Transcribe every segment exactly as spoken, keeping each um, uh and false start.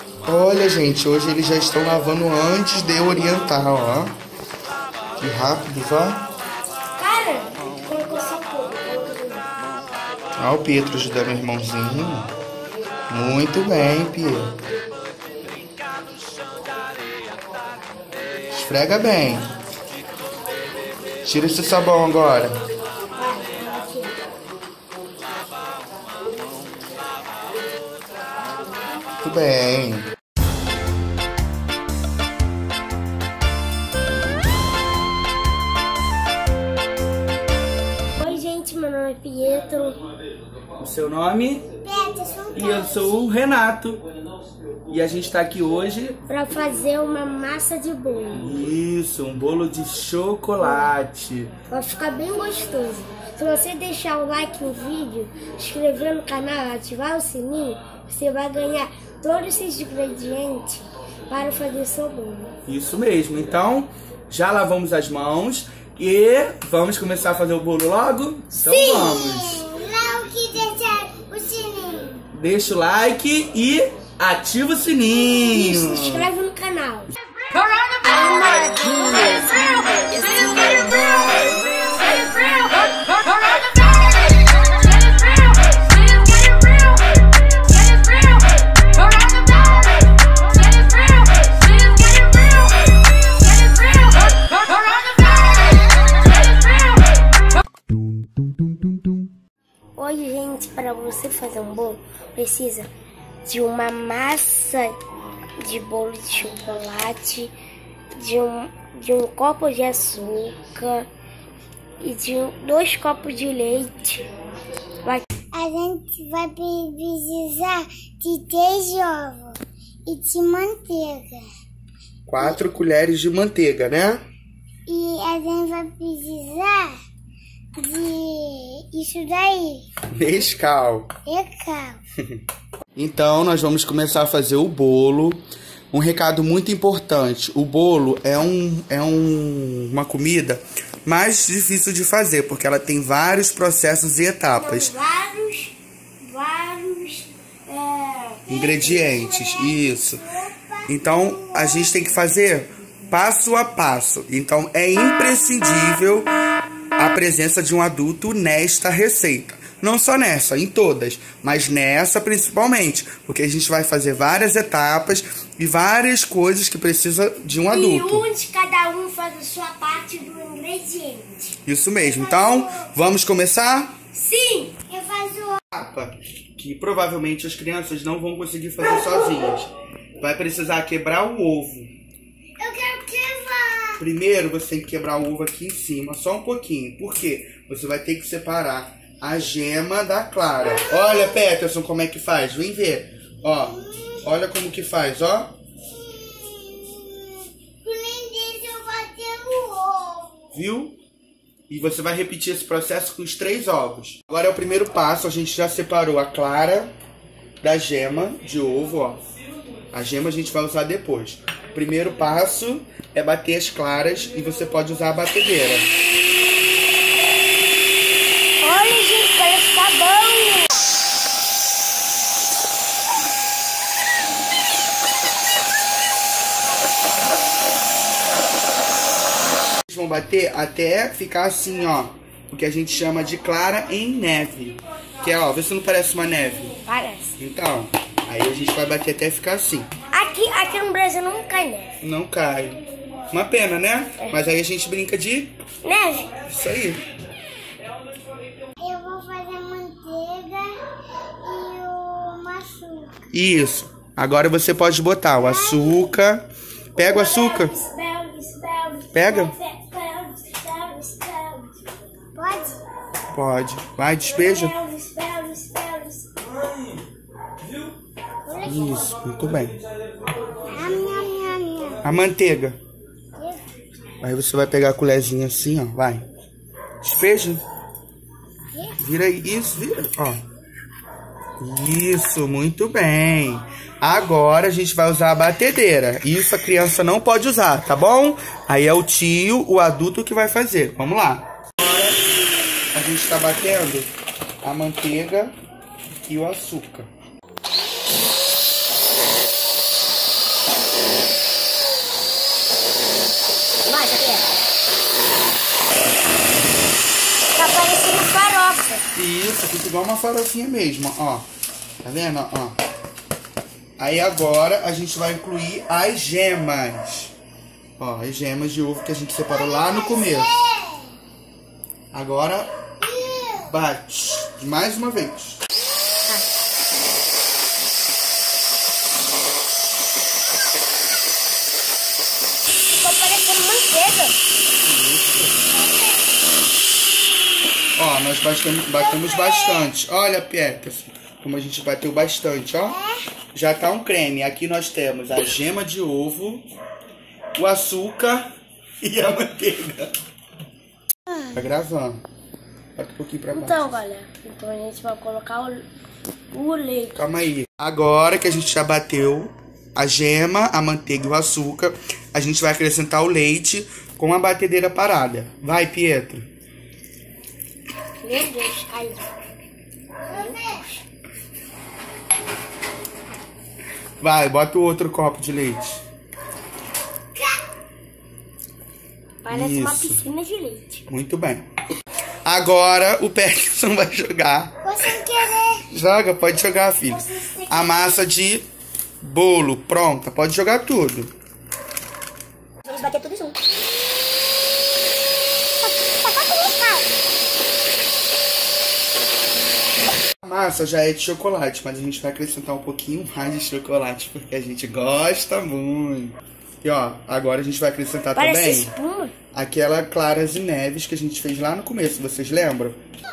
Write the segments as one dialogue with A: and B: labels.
A: Olha, gente, hoje eles já estão lavando antes de eu orientar, ó. Que rápidos, ó.
B: Cara, colocou só pouco.
A: Ó, o Pietro ajudando o irmãozinho. Muito bem, Pietro. Esfrega bem. Tira esse sabão agora. Muito bem.
B: Oi, gente, meu nome é Pietro.
C: O seu nome?
B: Peterson.
C: E eu sou o Renato. E a gente tá aqui hoje
B: Pra fazer uma massa de bolo.
C: Isso, um bolo de chocolate.
B: Vai ficar bem gostoso. Se você deixar o like no vídeo, inscrever no canal e ativar o sininho, você vai ganhar todos esses ingredientes para fazer seu bolo.
C: Isso mesmo. Então, já lavamos as mãos e vamos começar a fazer o bolo logo? Então
B: Sim!
C: vamos.
B: Não que deixar o sininho.
C: Deixa o like e ativa o sininho.
B: Isso, se inscreve no canal. Hoje, gente, para você fazer um bolo, precisa de uma massa de bolo de chocolate, de um, de um copo de açúcar e de dois copos de leite. Vai. A gente vai precisar de três ovos e de manteiga.
A: Quatro colheres de manteiga, né?
B: E a gente vai precisar de isso daí.
A: Nescau.
B: Legal.
A: Então, nós vamos começar a fazer o bolo. Um recado muito importante. O bolo é, um, é um, uma comida mais difícil de fazer, porque ela tem vários processos e etapas.
B: São vários, vários é,
A: Ingredientes, isso. Então, a gente tem que fazer passo a passo. Então, é imprescindível a presença de um adulto nesta receita. Não só nessa, em todas, mas nessa principalmente, porque a gente vai fazer várias etapas e várias coisas que precisa de um adulto.
B: E onde cada um faz a sua parte do ingrediente.
A: Isso mesmo. Então, vamos começar?
B: Sim, eu faço.
A: Etapa que provavelmente as crianças não vão conseguir fazer sozinhas. Vai precisar quebrar o ovo.
B: Eu quero quebrar.
A: Primeiro, você tem que quebrar o ovo aqui em cima, só um pouquinho. Por quê? Você vai ter que separar a gema da clara. Olha, Peterson, como é que faz? Vem ver. Ó, olha como que faz, ó.
B: Nem deixa eu bater no ovo.
A: Viu? E você vai repetir esse processo com os três ovos. Agora é o primeiro passo. A gente já separou a clara da gema de ovo, ó. A gema a gente vai usar depois. O primeiro passo é bater as claras e você pode usar a batedeira.
B: Olha, gente, parece que tá bom.
A: Vocês vão bater até ficar assim, ó. O que a gente chama de clara em neve. Que é, ó, vê se não parece uma neve.
B: Parece.
A: Então, aí a gente vai bater até ficar assim.
B: Aqui, aqui no Brasil não cai neve.
A: Não cai. Uma pena, né? É. Mas aí a gente brinca de...
B: Neve?
A: Isso aí.
B: Eu vou fazer manteiga e o açúcar.
A: Isso. Agora você pode botar o açúcar. Pega o açúcar. Pega.
B: Pode?
A: Pode. Vai, despeja. Isso, muito bem. A manteiga. Aí você vai pegar a colherzinha assim, ó. Vai. Despeja. Vira aí. Isso, vira. Ó. Isso, muito bem. Agora a gente vai usar a batedeira. Isso a criança não pode usar, tá bom? Aí é o tio, o adulto que vai fazer. Vamos lá. Agora a gente está batendo a manteiga e o açúcar.
B: massa aqui. Tá parecendo farofa.
A: Isso, fica igual uma farofinha mesmo, ó. Tá vendo, ó? Aí agora a gente vai incluir as gemas. Ó, as gemas de ovo que a gente separou lá no começo. Agora bate mais uma vez.
B: Ficou parecendo manteiga.
A: Ó, nós batemos, batemos bastante. Olha, Peterson, como a gente bateu bastante, ó. Já tá um creme. Aqui nós temos a gema de ovo, o açúcar e a manteiga. Tá gravando. Bota um pouquinho pra baixo.
B: Então, galera, então a gente vai colocar o, o leite.
A: Calma aí. Agora que a gente já bateu a gema, a manteiga e o açúcar, a gente vai acrescentar o leite com a batedeira parada. Vai, Pietro.
B: Meu Deus, caiu. Meu Deus.
A: Vai, bota o outro copo de leite.
B: Parece uma
A: Isso.
B: piscina de leite.
A: Muito bem. Agora o Peterson vai jogar.
B: Foi sem querer.
A: Joga, pode jogar, filho. A massa de bolo pronta. Pode jogar tudo.
B: Vamos bater tudo junto.
A: A massa já é de chocolate, mas a gente vai acrescentar um pouquinho mais de chocolate, porque a gente gosta muito. E ó, agora a gente vai acrescentar
B: Parece
A: também
B: espuma.
A: aquela claras e neves que a gente fez lá no começo, vocês lembram?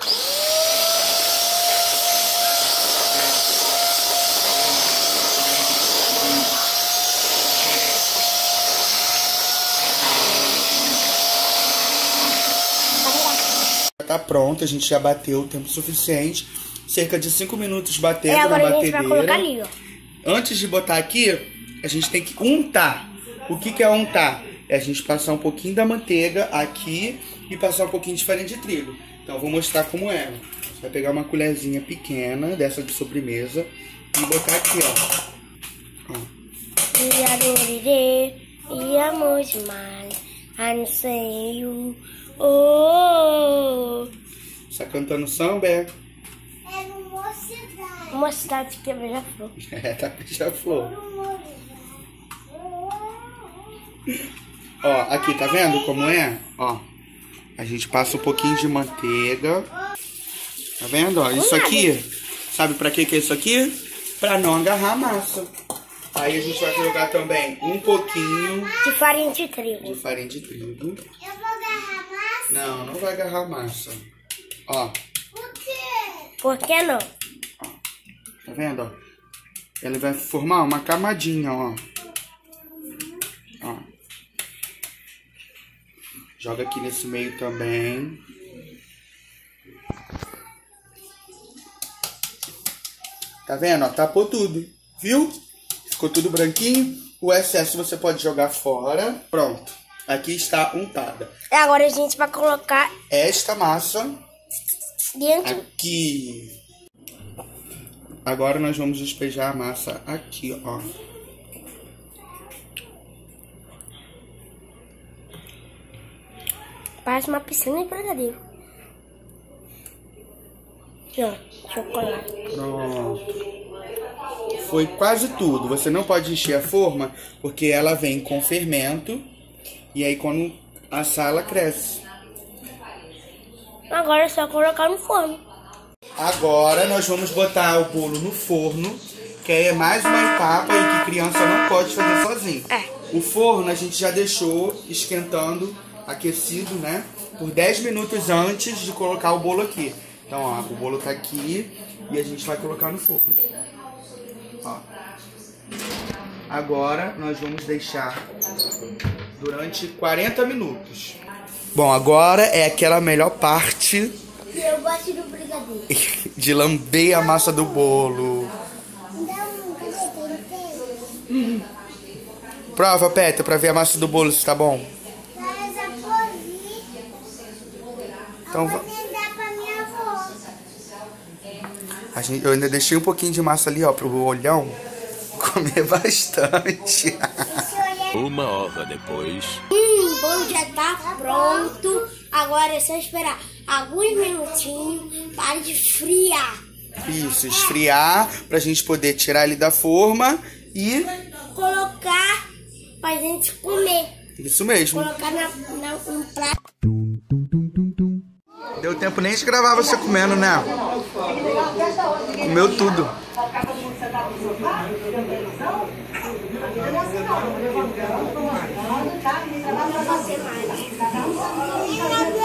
A: Tá pronto, a gente já bateu o tempo suficiente. Cerca de cinco minutos batendo
B: É,
A: na
B: agora a gente
A: batedeira.
B: vai colocar ali, ó.
A: Antes de botar aqui, a gente tem que untar. O que que é untar? É a gente passar um pouquinho da manteiga aqui e passar um pouquinho de farinha de trigo. Então eu vou mostrar como é. Você vai pegar uma colherzinha pequena dessa de sobremesa e botar aqui, ó.
B: Ó. E amor demais. I não sei o. Oh.
A: Tá cantando samba, é?
B: É uma cidade. Uma cidade que é beija-flor.
A: É, tá beija-flor. Ó, aqui, tá vendo como é? Ó, a gente passa um pouquinho de manteiga. Tá vendo? Ó, isso aqui, sabe pra que que é isso aqui? Pra não agarrar a massa. Aí a gente vai jogar também um pouquinho
B: De farinha de trigo.
A: de farinha de trigo.
B: Eu vou agarrar massa?
A: Não, não vai agarrar a massa. Ó,
B: Por quê? Por que não?
A: tá vendo? Ó, ele vai formar uma camadinha, ó. Ó. Joga aqui nesse meio também. Tá vendo? Ó, tapou tudo. Viu? Ficou tudo branquinho. O excesso você pode jogar fora. Pronto. Aqui está untada.
B: E agora a gente vai colocar
A: Esta massa
B: dentro.
A: aqui. Agora nós vamos despejar a massa aqui, ó.
B: Parece uma piscina de brigadeiro. Aqui, ó. Chocolate.
A: Pronto. Foi quase tudo. Você não pode encher a forma porque ela vem com fermento. E aí quando assar ela cresce.
B: Agora é só colocar no forno.
A: Agora nós vamos botar o bolo no forno. Que é mais uma etapa aí que criança não pode fazer sozinho.
B: É.
A: O forno a gente já deixou esquentando, aquecido, né? Por dez minutos antes de colocar o bolo aqui. Então, ó, o bolo tá aqui e a gente vai colocar no forno. Ó. Agora nós vamos deixar durante quarenta minutos. Bom, agora é aquela melhor parte
B: Eu gosto do brigadeiro.
A: de lamber a massa do bolo. Prova, Petra, pra ver a massa do bolo se tá bom. Então, va- a gente, eu ainda deixei um pouquinho de massa ali, ó, pro olhão comer bastante.
D: Uma hora depois.
B: Hum, bolo já tá pronto. Agora é só esperar alguns minutinhos para esfriar.
A: Isso, esfriar pra gente poder tirar ele da forma e
B: colocar pra gente comer.
A: Isso mesmo.
B: Colocar na, na, no prato.
A: Deu tempo nem de gravar você comendo, né? Comeu tudo.
B: Não